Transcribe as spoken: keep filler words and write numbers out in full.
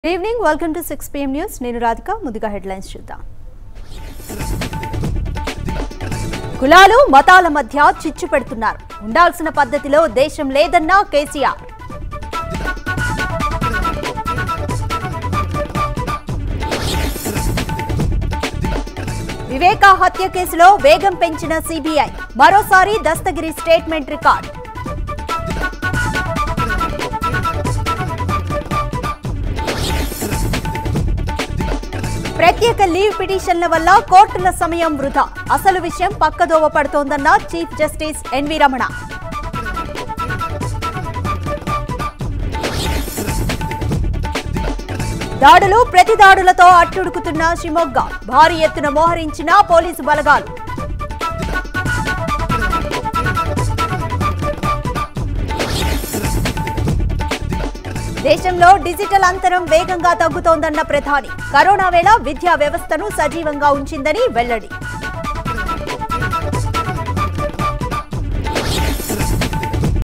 Good evening, welcome to six p m News. Nenu Radhika, Mudiga headlines chuddam. కులాలు మతాల మధ్య చిచ్చు పెడుతున్నారు. ఉండాల్సిన పద్ధతిలో దేశం లేదన్న కేసీఆర్. వివేక హత్య కేసులో వేగం పెంచిన సిబిఐ. మరోసారి దస్తగిరి స్టేట్మెంట్ రికార్డ్. ప్రత్యేక లీవ్ పిటిషన్ల వల్ల కోర్టుల సమయం వృధా. అసలు విషయం పక్కదోవ పడుతోందన్న చీఫ్ జస్టిస్ ఎన్వి రమణ. దాడులు ప్రతి దాడులతో అట్టుడుకుతున్న షిమోగ్గ. భారీ ఎత్తున మోహరించిన పోలీసు బలగాలు. దేశంలో డిజిటల్ అంతరం వేగంగా తగ్గుతోందన్న ప్రధాని. కరోనా వేళ విద్యా వ్యవస్థను సజీవంగా ఉంచిందని వెల్లడి.